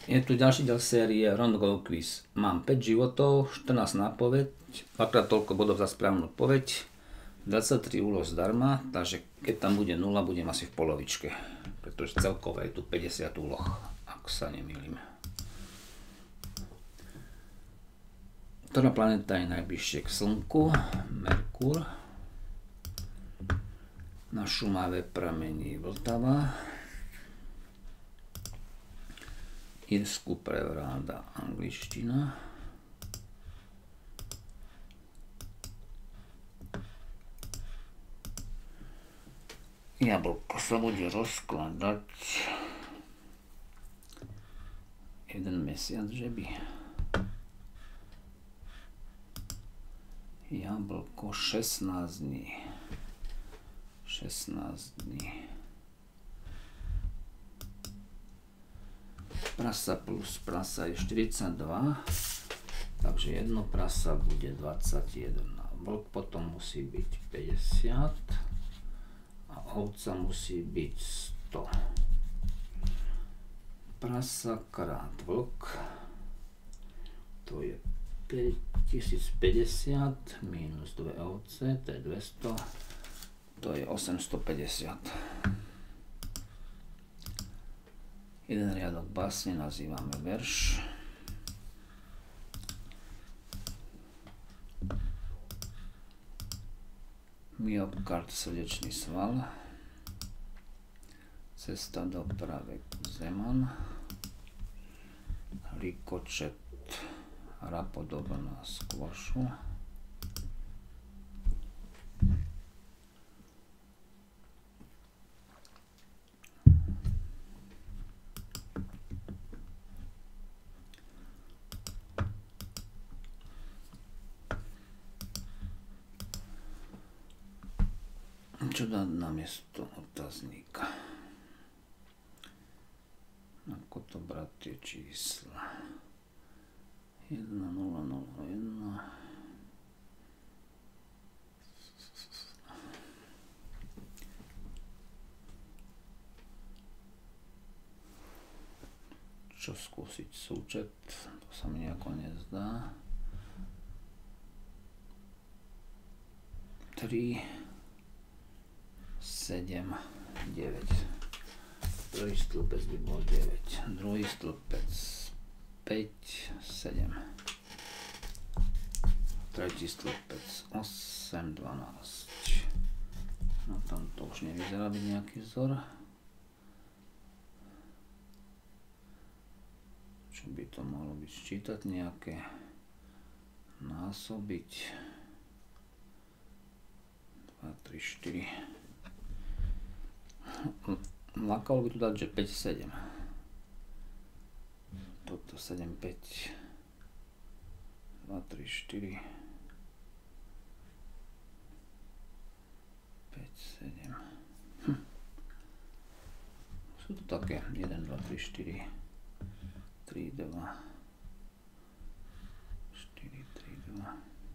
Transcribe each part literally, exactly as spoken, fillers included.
Je tu ďalší diel série Rondogol Quiz. Mám päť životov, štrnásť nápoveď, dvakrát toľko bodov za správnu odpoveď, dvadsaťtri úloh zdarma, takže keď tam bude nula, budem asi v polovičke, pretože celkovo je tu päťdesiat úloh, ak sa nemýlim. Ktorá planéta je najbližšie k Slnku? Merkur. Na Šumave pramení Vltava. Irsku prevláda angličtina. Jablko sa bude rozkladať jeden mesiac, že by. Jablko šestnásť dní. šestnásť dní. Prasa plus prasa je štyridsaťdva, takže jedno prasa bude dvadsaťjeden. Vlk potom musí byť päťdesiat a ovca musí byť sto. Prasa krát vlk, to je päťtisícpäťdesiat minus dve ovce, to je dvesto, to je osemstopäťdesiat. Jeden riadok básne nazývame verš. Myokard, srdečný sval. Cesta do pravek Zeman. Likočet, hra podobná skvošu. Čo dať na miesto otáznika? Ako to brať tie čísla? jeden, nula, nula, jeden. Čo skúsiť súčet? To sa mi nejako nezdá. tri, sedem, deväť. Prvý stĺpec by bol deväť, druhý stĺpec päť, sedem. Tretí stĺpec osem, dvanásť. No tam to už nevyzerá byť nejaký vzor. Čo by to mohlo byť? Sčítať nejaké, násobiť. dva, tri, štyri. Lákalo by tu dať, že päť, sedem. Toto sedem, päť. dva, tri, štyri. päť, sedem. Hm. Sú to také jeden, dva, tri, štyri. tri, dva. štyri, tri, dva.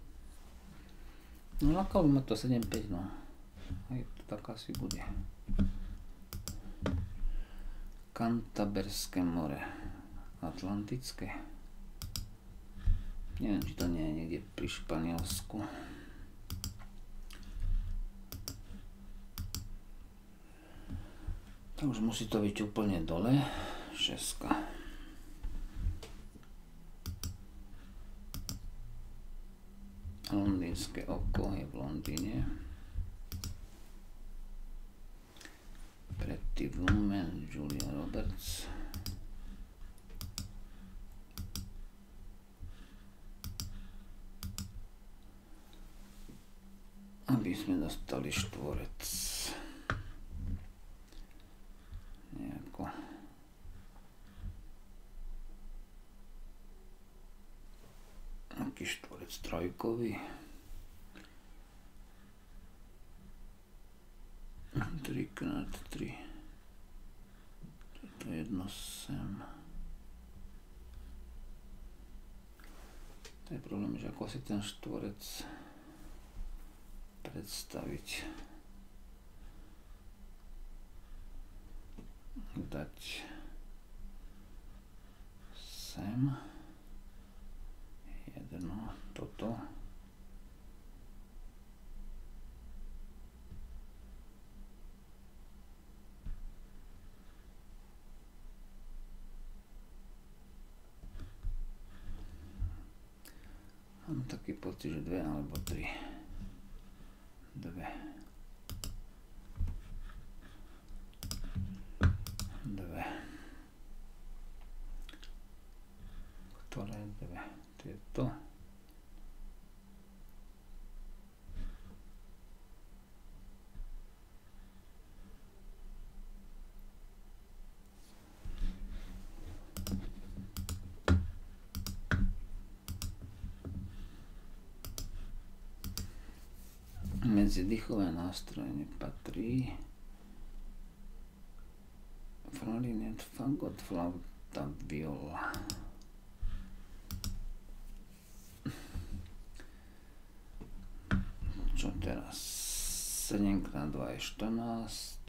No lákalo by ma to sedem, päť, no. Aj to tak asi bude. Kantaberské more, Atlantické. Neviem, či to nie je niekde pri Španielsku. To už musí to byť úplne dole. Šeska. Londýnske oko je v Londýne. Pretty Woman, Julia Roberts. Aby sme dostali štvorec. Nejako. Aký štvorec trojkový. tri krát tri. Toto jedno sem. To je problém, že ako si ten štvorec predstaviť. Dať osem, jedno, toto. Mám taký pocit, že dve alebo tri. Dve. Dve. Ktoré dve? Tieto. Medzi dýchové nástroje nepatrí flarinet, fagot, flauta, viola. Čo teraz? sedem krát dva je štrnásť,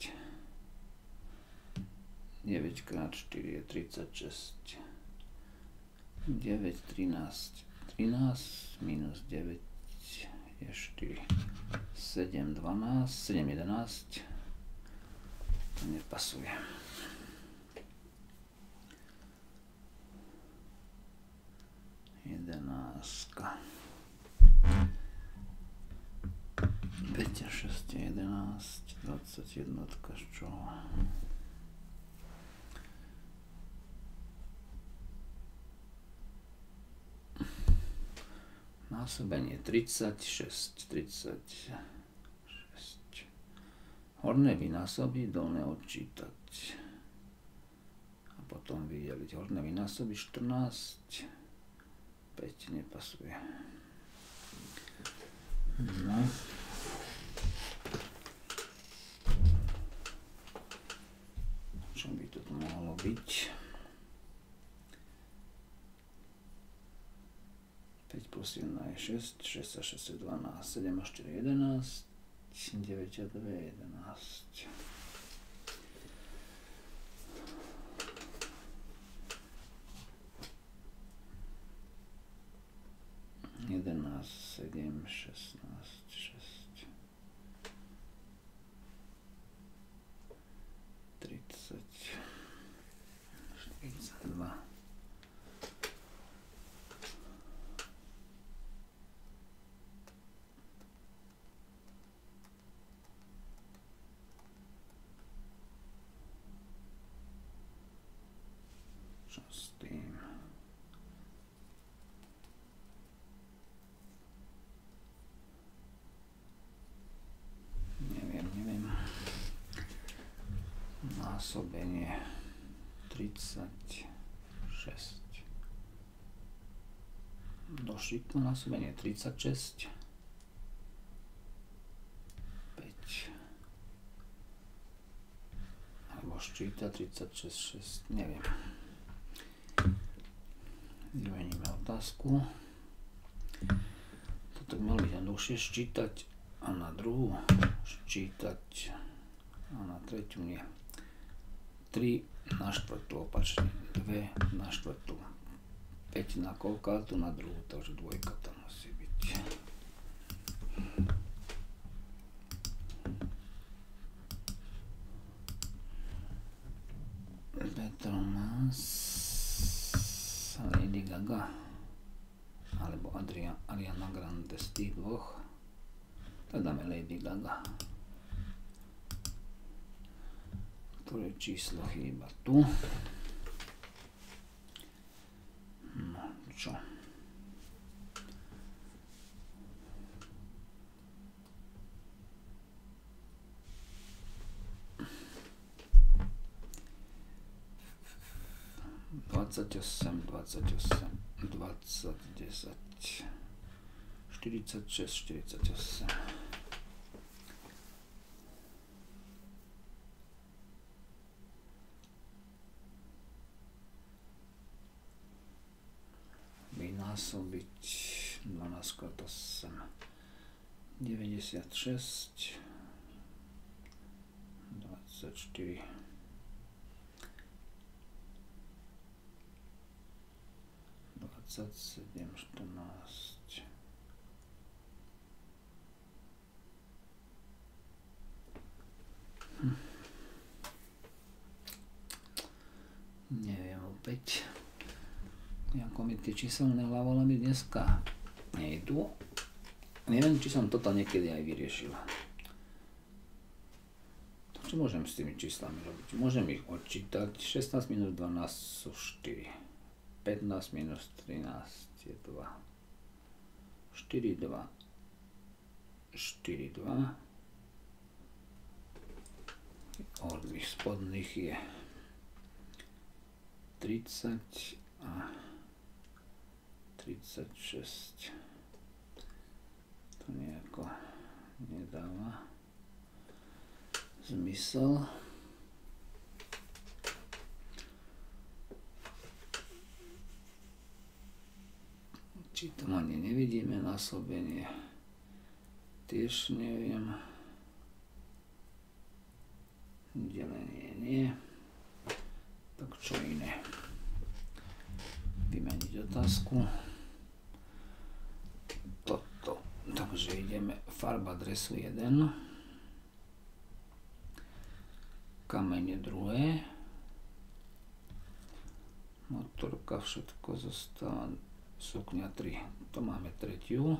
deväť krát štyri je tridsaťšesť, deväť, trinásť, trinásť minus deväť je štyri, sedem, dvanásť, sedem, jedenásť, to nepasuje. jedenáctka. päť a šesť je jedenásť, dvadsaťjeden z čoho? Násobenie tridsaťšesť, tridsaťšesť. Horné vynásobiť, dolné odčítať. A potom vydeliť. Horné vynásobiť štrnásť, päť nepasuje. No. Čo by to mohlo byť? päť plus jedna je šesť, šesť a šesť je dvanásť, sedem a štyri je jedenásť, deväť a dva je jedenásť. jedenásť, sedem, šestnásť, šesť. tridsať, štyridsaťdva. Čo s tým? Neviem, neviem. Násobenie tridsaťšesť. Došiklo násobenie tridsaťšesť. päť. Alebo ščíta tridsaťšesť, šesť, neviem. Zmeníme otázku. Toto by malo byť jednoduchšie ščítať a na druhú ščítať a na tretiu nie. tri na štvrtú opačne, dva na štvrtú, päť na kolkátu na druhú, takže dvojka tam musí byť. Petronas, Lady Gaga alebo Adria, Ariana Grande, z tých dvoch tak dáme Lady Gaga. Ktoré číslo chýba tu? No čo? dvadsaťosem, dvadsaťosem, dvadsať, desať, štyridsaťšesť, štyridsaťosem. Vynásobiť dvanásť krát osem, deväťdesiatšesť, dvadsaťštyri, dvadsaťsedem, štrnásť. Hm. Neviem opäť. Ako mi tie číselné hlavolamy dneska nejdu. Neviem, či som toto niekedy aj vyriešil. Čo môžem s tými číslami robiť? Môžem ich odčítať. šestnásť minus dvanásť sú štyri. pätnásť minus trinásť je dva. štyri, dva. štyri, dva. Od tých spodných je tridsať a tridsaťšesť. To nejako nedáva zmysel. Či to ani nevidíme, násobenie tiež neviem. Delenie nie. Tak čo iné? Vymeniť otázku. Toto. Takže ideme farba dresu jeden. Kamene druhé. Motorka, všetko zostáva. Sukňa tri. To máme tretiu.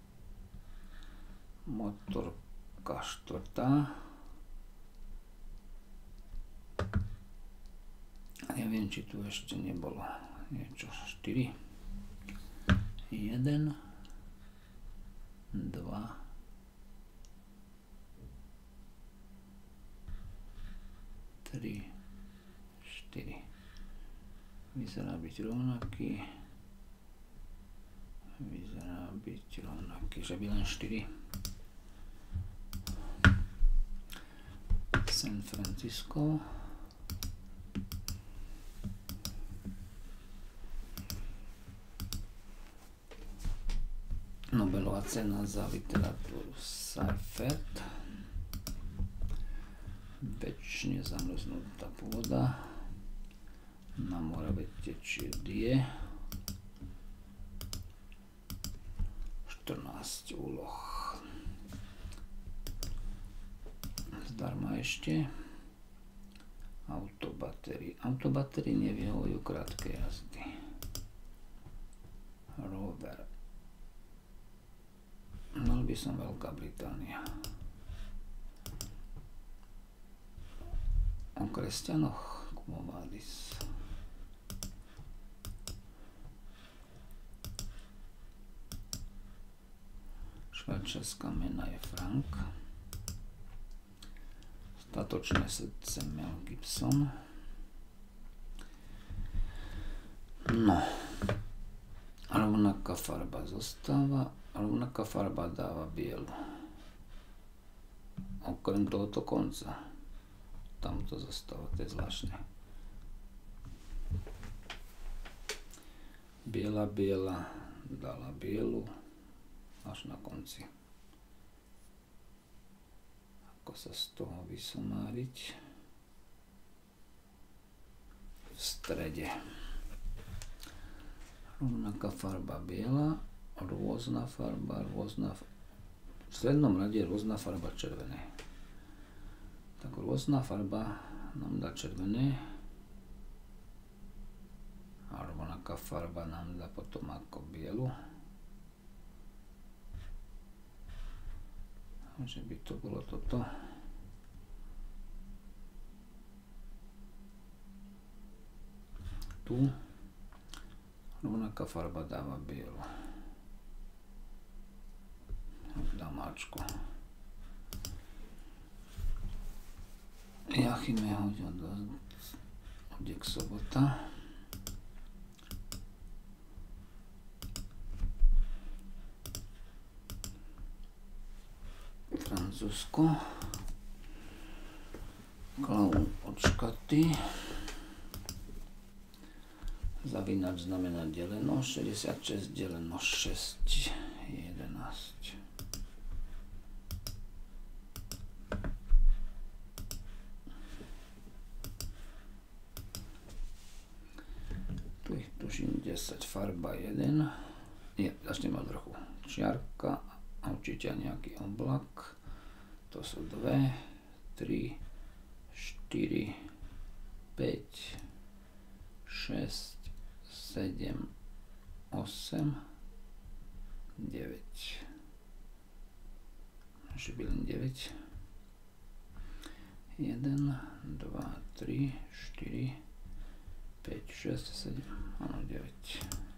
Motorka štvrtá. Neviem, či tu ešte nebolo niečo. štyri. jeden. dva. tri. štyri. Vyzerá byť rovnaký. Vyzerá byť rovnaký. Že by len štyri. San Francisco. Nobelová cena za literatúru Seifert. Večne zamrznutá pôda. Na Morave tečie die. štrnásť úloh. Zdarma ešte. Autobatérie. Autobatérie nevyhovujú krátke jazdy. Rover. Mal by som Veľká Británia. O kresťanoch Quo Vadis. Švajčiarska mena je frank. Statočné srdce Mel Gibson. No. Rovnaká farba zostáva. Rovnaká farba dáva bielu. Okrem tohoto konca. Tam to zostáva, to je zvláštne. Biela, biela, dala bielu. Až na konci. Ako sa z toho vysomáriť? V strede. Rovnaká farba biela. Rôzna farba, rôzna farba. V strednom rade je rôzna farba červené. Tak rôzna farba nám dá červené. A rovnaká farba nám dá potom ako bielu. Že by to bolo toto. Tu rovnaká farba dáva bielu. Damáčku. Jachime hodil do Odek Sobota. Francúzsko. Klaun odškatý. Zavinač znamená deleno. šesťdesiatšesť deleno šesť je jedenásť. Tu ich tuším desať, farba jeden, nie, začneme od vrchu, čiarka a určite nejaký oblak, to sú dve, tri, štyri, päť, šesť, sedem, osem, deväť, že by len deväť, jeden, dva, tri, štyri, päť, šesť, sedem, áno, deväť.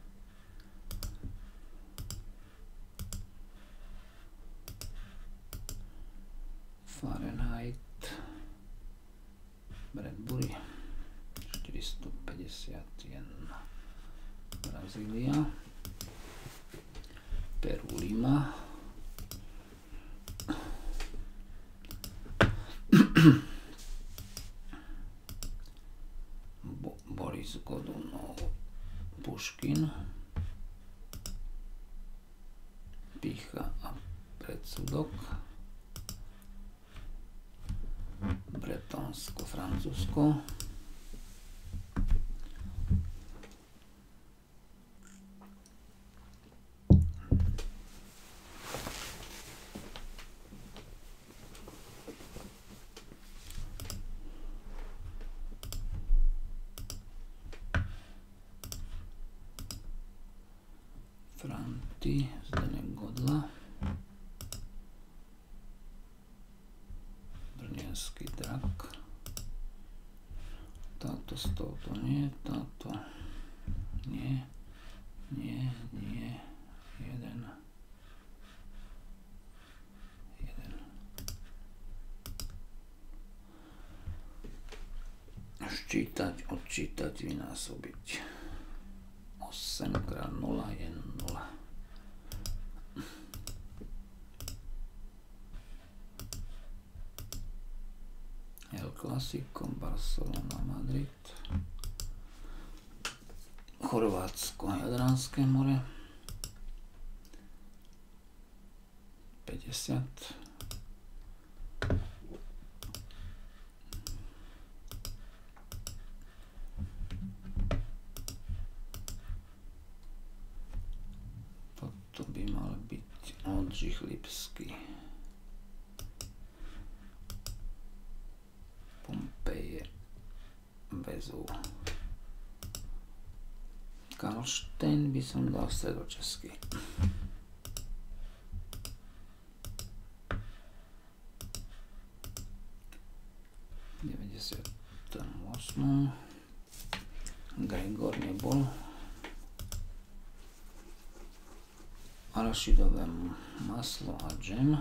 Fahrenheit, Bradbury, štyristopäťdesiatjeden, Brazília, Peru, Lima, Bo- Boris Godunov, Puškin, Pícha a predsudok, Bretonsko, Francúzsko, Franty, Zdeněk Godla, Brněnský drak, táto z tohoto nie, táto nie, nie, nie, jeden, jeden. Ščítať, odčítať, vynásobiť. osem krát nula je nula. El Clásico, Barcelona, Madrid, Chorvátsko, Jadranské more, päťdesiat, toto by mal byť Oldřich Lipský, Pompeje, Vezuv, Karlštejn by som dal stredočeský. deväťdesiat osem. Gregor nebol. Arašidové maslo a džem.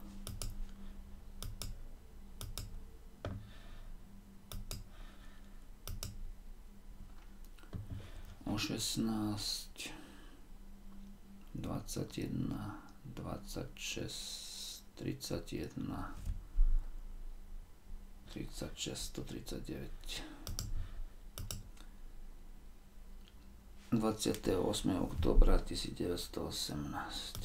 O šestnásť, dvadsaťjeden, dvadsaťšesť, tridsaťjeden, tridsaťšesť, stotridsaťdeväť. dvadsiateho ôsmeho októbra tisícdeväťstoosemnásť.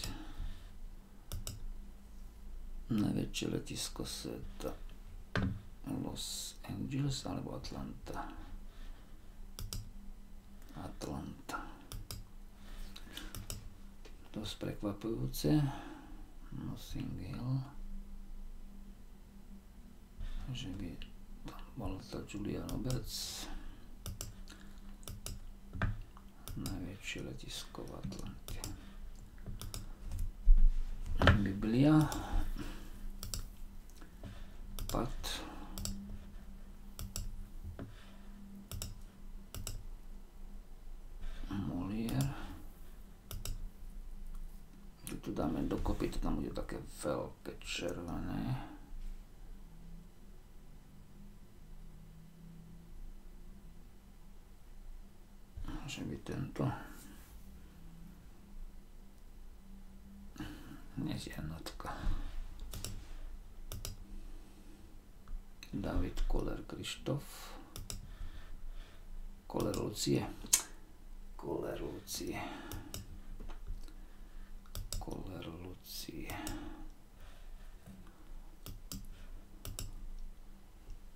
Najväčšie letisko sveta Los Angeles alebo Atlanta. Atlanta. Dosť prekvapujúce. Notting Hill. Že by tam bola tá Julia Roberts. Najväčšie letisko v Atlante. Biblia. Pat. Molière. Keď tu dáme dokopy, to tam bude také veľké červené. Že by tento dnes je jednotka. David Koller Krištof. Koller Lucie. Koller Lucie. Koller Lucie.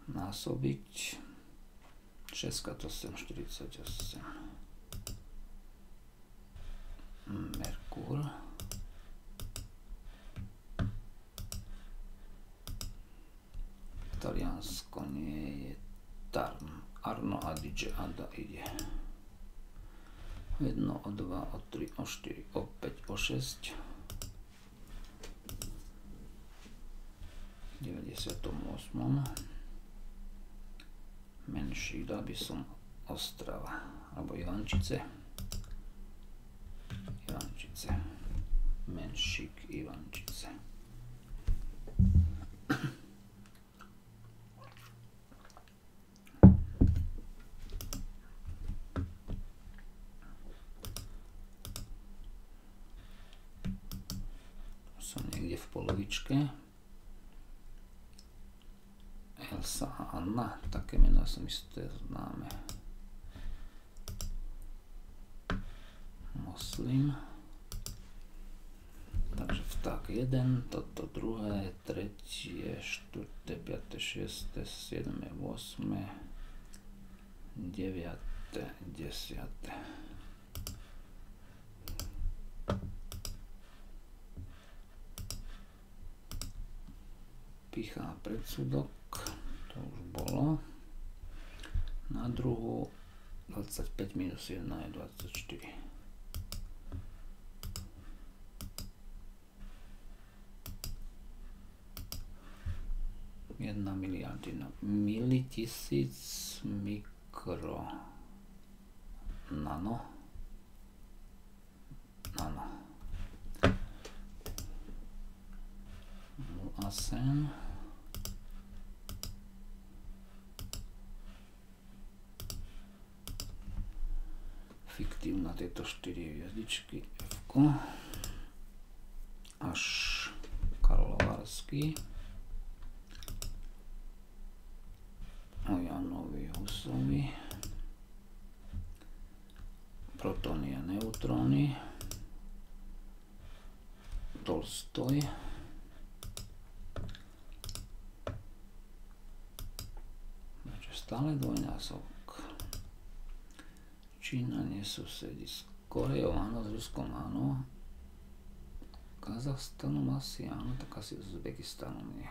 Násobiť. šesť krát osem, štyridsaťosem. Merkur. Taliansko nie je Tarn. Arno Adige Ada ide. O jedno, o dva, o tri, o štyri, o päť, o šesť. V deväťdesiatom ôsmom menší, dal by som Ostrava, alebo Ivančice. Ivančice. Menšík, Ivančice. Som niekde v polovičke. Elsa a Anna, také mená som isté známe. Moslim. Takže vták jeden, toto druhé, tretie, štvrté, piate, šieste, siedme, osme, deviate, desiate. Pýcha a predsudok, to už bolo. Na druhú dvadsaťpäť minus jedna je dvadsaťštyri. Jedna miliardina. Mili, tisíc, mikro, nano. Nano. A sem. Fiktívna tieto štyri hviezdičky F-ko. Až Karlovarský. O Janovi Husovi. Protóny a neutróny. Tolstoj. Takže stále dvojnásobok. Čína nesusedí s Koreou, áno, s Ruskom, áno. Kazachstanom asi áno, tak asi s Uzbekistanom nie.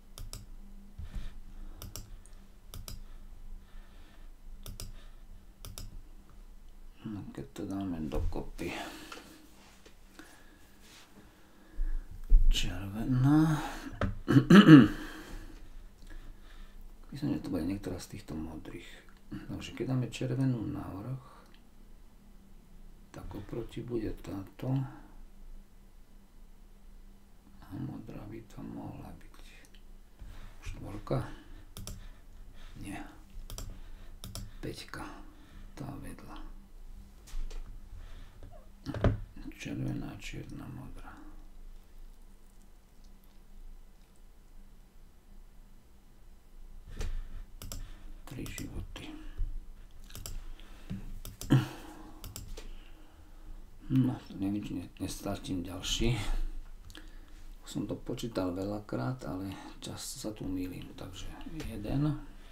No, keď to dáme dokopy. Červená. Myslím, že to bude niektorá z týchto modrých. Takže keď dáme červenú na vrch, tak oproti bude táto. A modrá by to mohla byť štvorka. Nie. Peťka. Tá vedľa. Červená, čierna, modrá. Tri životy. No, neviem, či nestratím ďalší. Som to počítal veľakrát, ale často sa tu mýlim. Takže jeden.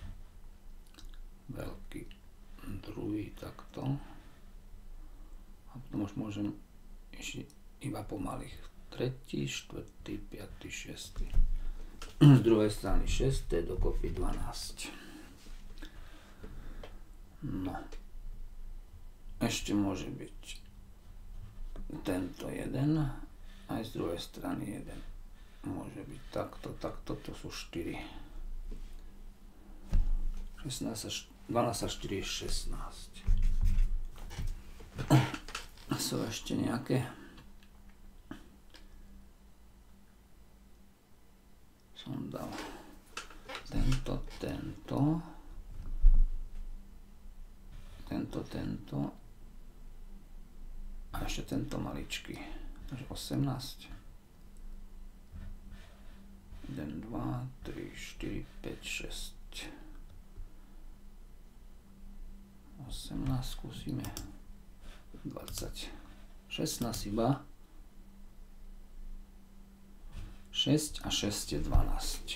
Veľký. Druhý takto. A potom už môžem ešte iba pomalých. Tretí, štvrtý, piatý, šiestý. Z druhej strany šesté, dokopy dvanásť. No. Ešte môže byť tento jeden, aj z druhej strany jeden. Môže byť takto, takto, to sú štyri. šestnásť, dvanásť a štyri je šestnásť. Sú ešte nejaké? Som dal tento, tento, tento, tento a ešte tento maličký. Takže osemnásť. jeden, dva, tri, štyri, päť, šesť. osemnásť skúsime. dvadsať. šestnásť iba. šesť a šesť je dvanásť.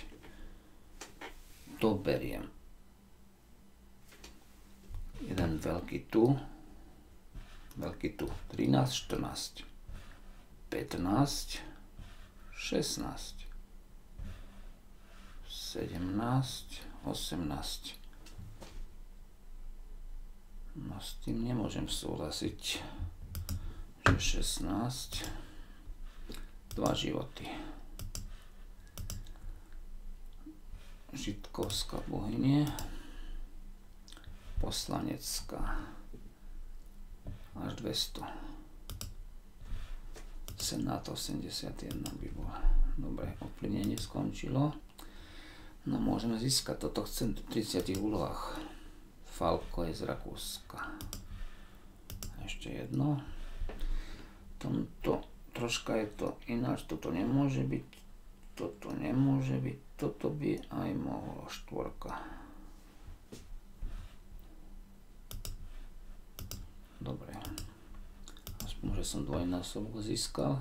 To beriem. Jeden veľký tu. veľký tu, trinásť, štrnásť, pätnásť, šestnásť, sedemnásť, osemnásť. No s tým nemôžem súhlasiť, že šestnásť, dva životy. Žitkovská bohynie, poslanecká, až dvesto. Senát osemdesiatjeden by bolo. Dobre, ovplyvnenie skončilo. No môžeme získať, toto chcem v tridsiatich úlohách. Falko je z Rakúska. Ešte jedno. Tomto troška je to ináč, toto nemôže byť, toto nemôže byť, toto by aj mohlo štvorka. Dobre. Aspoň, že som dvojnásobok získal.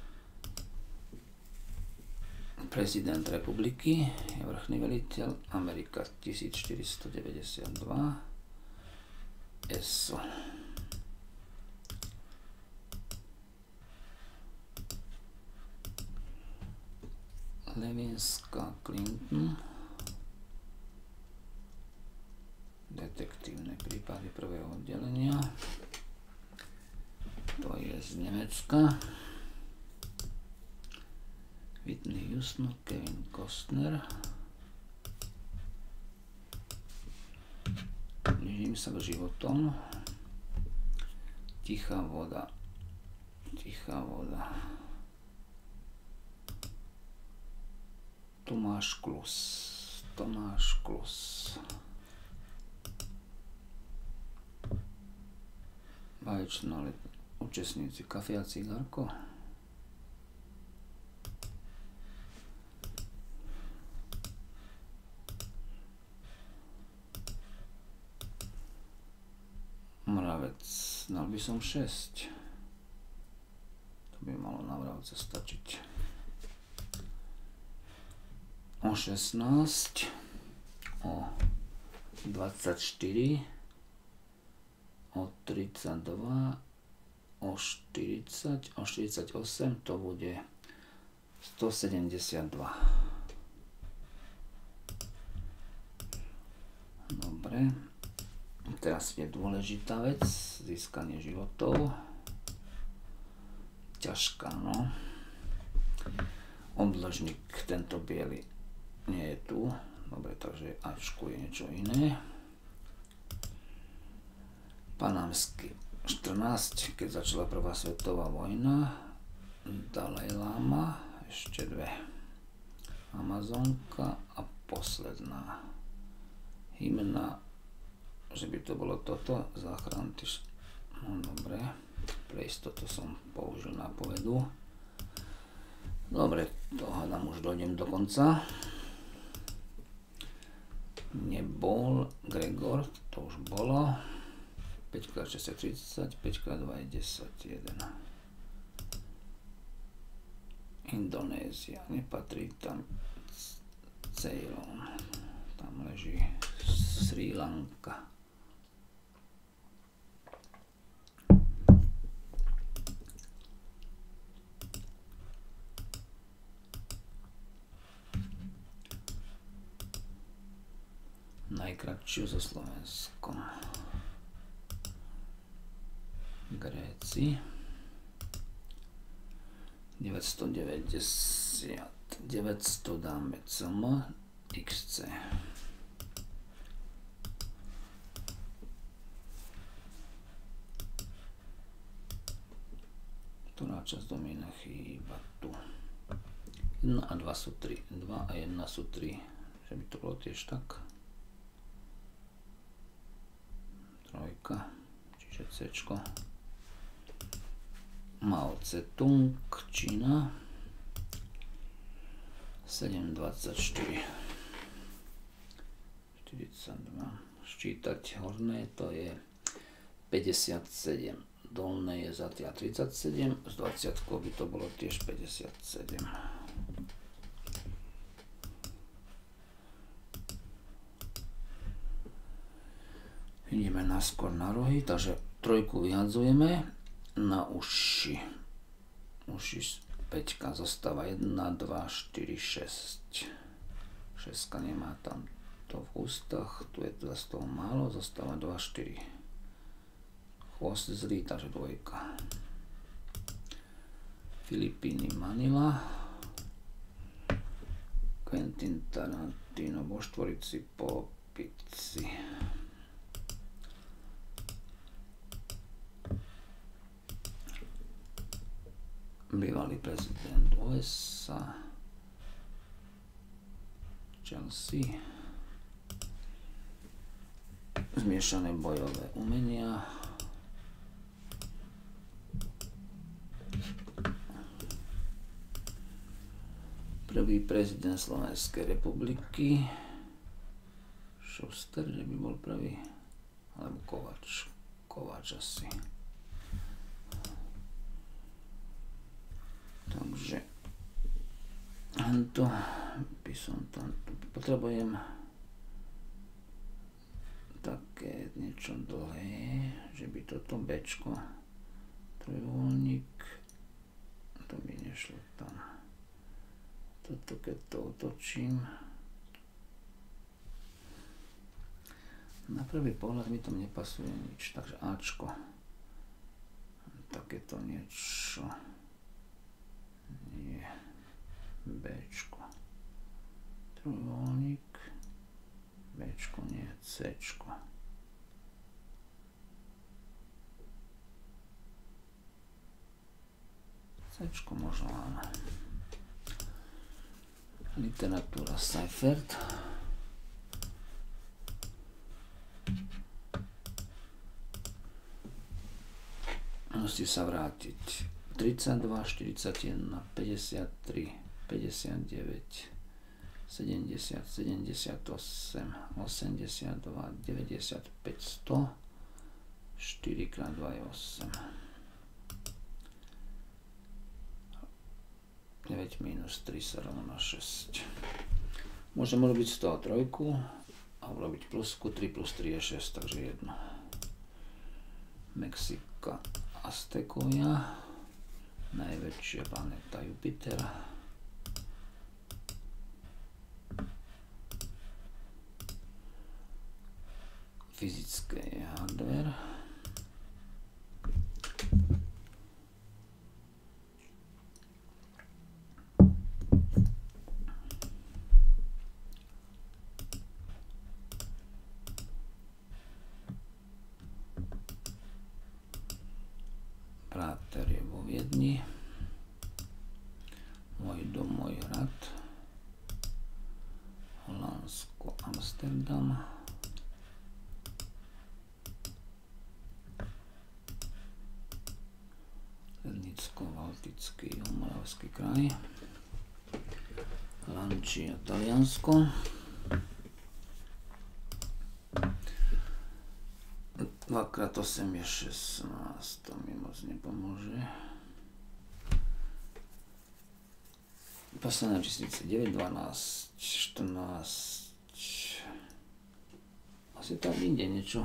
Prezident republiky je vrchný veliteľ, Amerika tisícštyristodeväťdesiatdva, es o. Levinská, Clinton, detektívne prípady prvého oddelenia, to je z Nemecka. Whitney Houston, Kevin Costner. Blížim sa k životom. Tichá voda. Tichá voda. Tomáš Klus. Tomáš Klus. Báječná účastníci Kafe a cigárko. Mravec, dal by som šesť. To by malo na mravce stačiť. O šestnásť, o dvadsaťštyri, o tridsaťdva, o štyridsať, o štyridsaťosem, to bude stosedemdesiatdva. Dobre. Teraz je dôležitá vec, získanie životov. Ťažká, no. Obdĺžnik, tento biely, nie je tu. Dobre, takže Ačku je niečo iné. Panamský, štrnásť, keď začala prvá svetová vojna. Dalaj Lama, ešte dve. Amazonka a posledná. Hymna, že by to bolo toto, záchranty, no dobre, pre istotu som použil nápovedu. Dobre, to hádam, už dojdem do konca. Nebol Gregor, to už bolo. päť krát šesť je tridsať, päť krát dva je desať, jeden. Indonézia, nepatrí tam Ceylon, tam leží Srí Lanka. Najkratšiu so Slovenskom. Gréci. deväťstodeväťdesiat. deväťsto dáme C M, X C. Ktorá časť domína chýba tu? jedna a dva sú tri. dva a jedna sú tri. Že by to bolo tiež tak. Trojka, čiže C-čko. Mao Tse-tung, Čína. sedem dvadsaťštyri. štyridsaťdva. Ščítať horné, to je päťdesiatsedem. Dolné je zatiaľ tridsaťsedem. S dvadsiatkou by to bolo tiež päťdesiatsedem. Ideme naskôr na rohy, takže trojku vyhadzujeme na uši. Uši päťka zostáva jedna, dva, štyri, šesť. šesť nemá tam to v ústach, tu je teda z toho málo, zostáva dva, štyri. Chvost zlý, takže dvojka. Filipíny, Manila. Quentin Tarantino vo štvorici po pici. Bývalý prezident U S A. Chelsea. Zmiešané bojové umenia. Prvý prezident Slovenskej republiky. Šuster, že by bol prvý. Alebo Kováč. Kováč asi. Takže to by som tam potrebujem také niečo dlhé, že by toto Bčko trojuholník, to by nešlo tam. Toto keď to otočím, na prvý pohľad mi tam nepasuje nič, takže Ačko, takéto niečo. Nie, Bčko, trojuholník, Bčko nie, Cčko. Cčko možno áno. Literatúra Seifert. Musí sa vrátiť. tridsaťdva, štyridsaťjeden, päťdesiattri, päťdesiatdeväť, sedemdesiat, sedemdesiatosem, osemdesiatdva, deväťdesiatpäť, sto, štyri krát dva je osem. deväť minus tri sa rovná šesť. Môžem urobiť z toho trojku a urobiť plusku, tri plus tri je šesť, takže jedno. Mexika, Aztekovia. Najväčšia planéta Jupiter. Fyzické hardware. Práter je vo Viedni. Môj dom, môj hrad. Holandsko, Amsterdam. Lednicko-Valtický, Moravský kraj. Lancia, Taliansko. dva krát osem je šestnásť, to mi moc nepomôže. Posledná číslice deväť, dvanásť, štrnásť. Asi tam ide niečo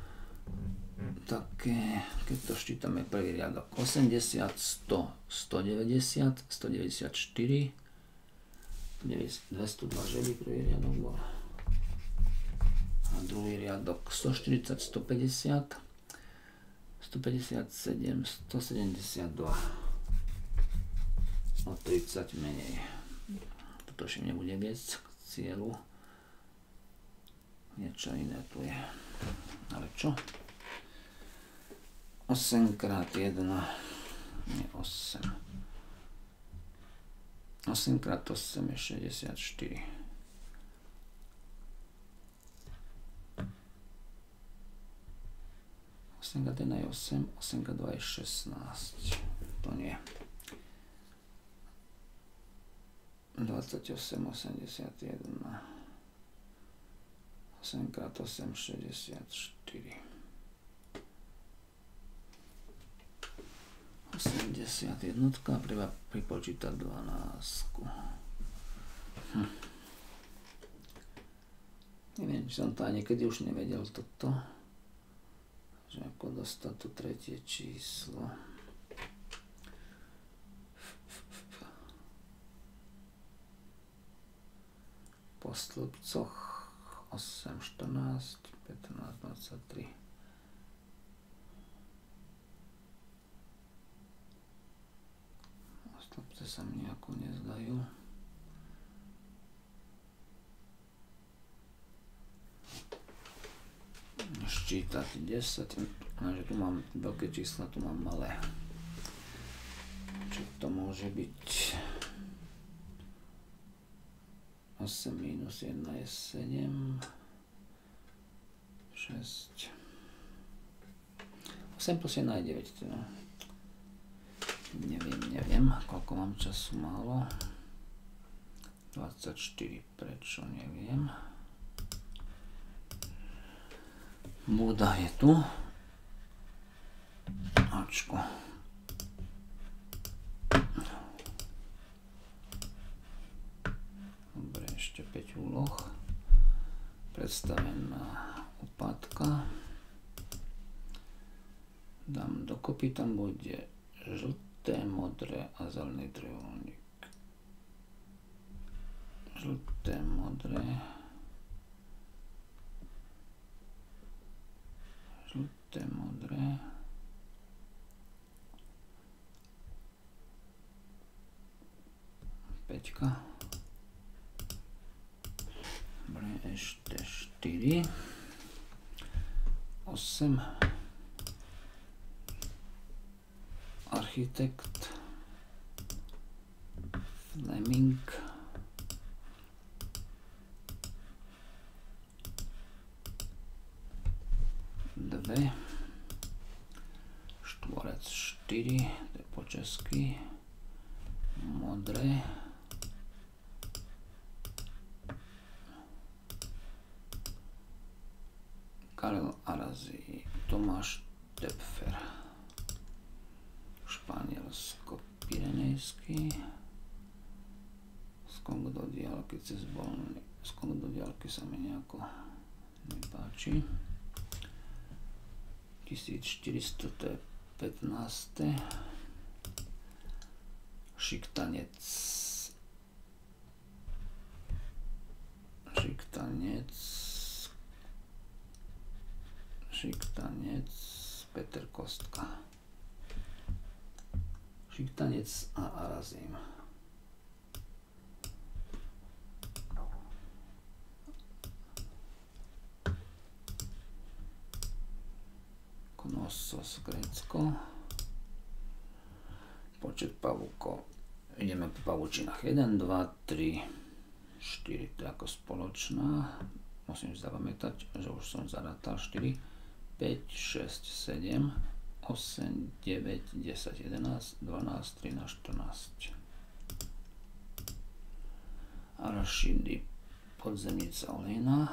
také, keď to ščítame prvý riadok. osemdesiat, sto, stodeväťdesiat, stodeväťdesiatštyri, dvestodva, že by prvý riadok bol. A druhý riadok stoštyridsať, stopäťdesiat, stopäťdesiatsedem, stosedemdesiatdva. O tridsať menej. Toto ešte nebude viesť k cieľu. Niečo iné tu je. Ale čo? osem krát jeden. Nie osem. osem krát osem je šesťdesiatštyri. osem krát jeden je osem, osem krát dva je šestnásť. To nie. dvadsaťosem, osemdesiatjeden. osem krát osem, šesťdesiatštyri. osemdesiat jednotka, treba pripočítať dvanásť. Hm. Neviem, či som to aj niekedy už nevedel toto. že ako dostať to tretie číslo. Po stĺpcoch osem, štrnásť, pätnásť, dvadsaťtri. Stĺpce sa mi nejako nezdajú. Ščítať desať, takže tu mám veľké čísla, tu mám malé. Čo to môže byť? osem minus jedna je sedem. šesť. osem plus jedna je deväť. Teda. Neviem, neviem, koľko mám času málo. dvadsaťštyri, prečo neviem. Múda je tu. Ačko. Dobre, ešte päť úloh. Predstavená upátka. Dám dokopy, tam bude žlté, modré a zelený trojuholník. Žlté, modré. Žlté, modré. Peťka. Dobre, ešte štyri. osem. Architekt. Fleming. Dve. Štvorec štyri, to je po česky. Modré. Karel Arazi, Tomáš Tepfer. Španielsko, Pirenejský. Skok do diaľky cez Bolny. Skok do diaľky sa mi nejako nepáči. tisícštyristo, to je pätnásť. Šiktanec. Šiktanec. Šiktanec. Peter Kostka. Šiktanec a Arazim. Knossos, Grécko. Počet pavúkov. Ideme po pavučinách. jeden, dva, tri, štyri. To je ako spoločná. Musím si zapamätať, že už som zarátal štyri, päť, šesť, sedem, osem, deväť, desať, jedenásť, dvanásť, trinásť, štrnásť. Arašidy, podzemnica olejná.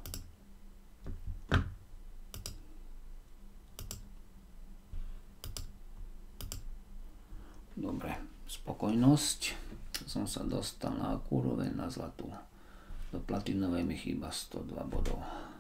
Dobre, spokojnosť. Som sa dostal na akú úroveň, na zlatú. Do platinovej mi chýba sto dva bodov.